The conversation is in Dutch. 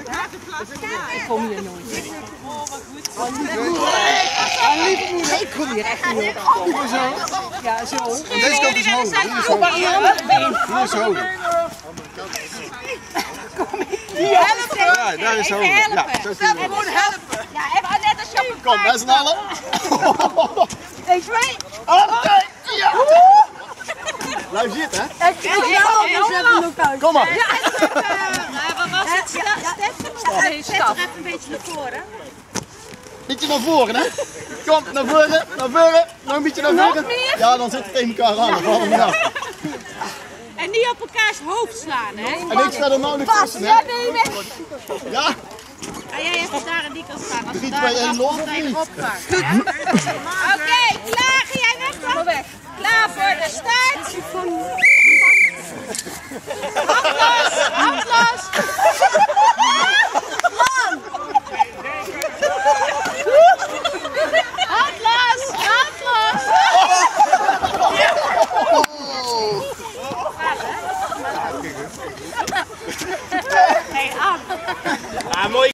Ik kom hier nooit. Oh, wat goed. Ik kom hier echt niet op. Zo. Ja, zo. En deze kant is hoger. Hier is hoger. Hier is hoger. Ja, daar is hoger. Ja, zo zie je wel. Gewoon helpen. Ja, even net als je Kom, met z'n allen. 1, 2. Oké, ja. Blijf zitten, hè? Ik zet nog uit. Kom maar. Wat was het? Zet er even een beetje naar voren. Beetje naar voren, hè? Kom, naar voren, naar voren. Nog een beetje naar voren. Ja, dan zit het tegen elkaar aan. Dan vallen we niet af. En niet op elkaars hoofd slaan, hè? En ik sta er nou nog tussen, hè? Ja, En jij hebt daar aan die kant staan. Als 3, je 2, daar 1, los of meteen niet? opvangt. Oké, klaar. Ga jij weg dan? Klaar voor de start. Hand los, hand los. Hand los, hand los. Hey, Anne.